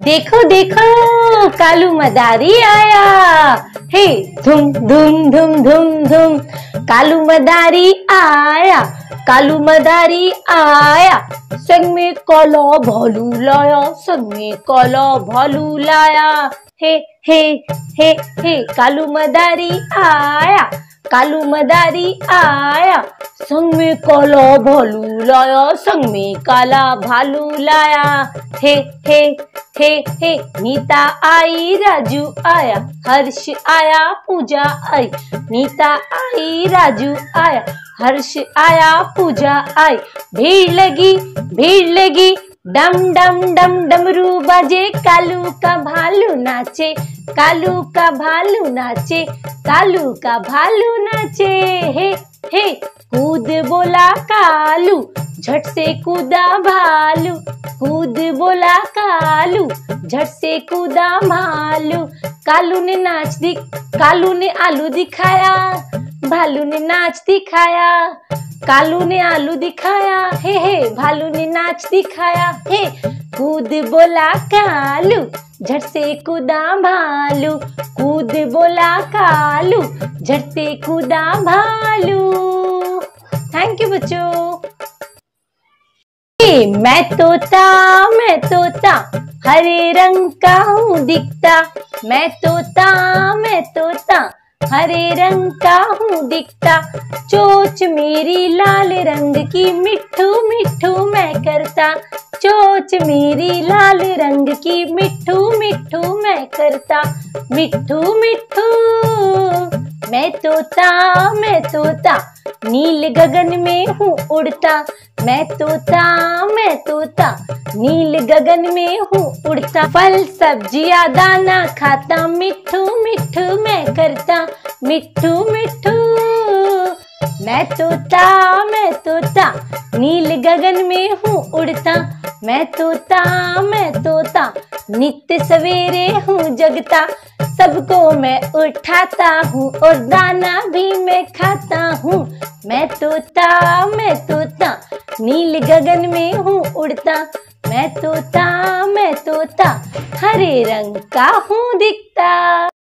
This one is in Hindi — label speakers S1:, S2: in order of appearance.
S1: देखो देखो कालू मदारी आया। हे धुम धुम धुम धुम धुम कालू मदारी आया, कालू मदारी आया। संग में काला भालू लाया, संग में काला भालू लाया। हे हे हे हे कालू मदारी आया, कालू मदारी आया। संग में काला भालू लाया, संग में काला भालू लाया। हे हे हे हे नीता आई राजू आया, हर्ष आया पूजा आई। नीता आई राजू आया, हर्ष आया पूजा आई। भीड़ लगी डम डम डम डमरू बाजे, कालू का भालू नाचे, कालू का भालू नाचे, कालू का भालू नाचे। हे हे कूद बोला कालू, झट से कूदा भालू। कूद बोला कालू, झट से कूदा भालू। कालू ने आलू दिखाया, भालू ने नाच दिखाया। कालू ने आलू दिखाया, हे भालू ने नाच दिखाया। हे कूद बोला कालू, झट से कूदा भालू। कूद बोला कालू, झट से कूदा भालू। थैंक यू बच्चों। मैं तोता हरे रंग का हूँ दिखता। मैं तोता हरे रंग का हूँ दिखता। चोंच मेरी लाल रंग की, मिट्ठू मिट्ठू मैं करता। चोंच मेरी लाल रंग की, मिट्ठू मिट्ठू मैं करता। मिट्ठू मिट्ठू मैं तोता नील गगन में हूँ उड़ता। मैं तोता नील गगन में हूँ उड़ता। फल सब्जियाँ दाना खाता, मिट्ठू मिट्ठू मैं करता। मिट्ठू मिट्ठू मैं तोता नील गगन में हूँ उड़ता। मैं तोता नित्य सवेरे हूँ जगता। सबको मैं उठाता हूँ और दाना भी मैं खाता हूँ। मैं तोता नील गगन में हूँ उड़ता। मैं तोता हरे रंग का हूँ दिखता।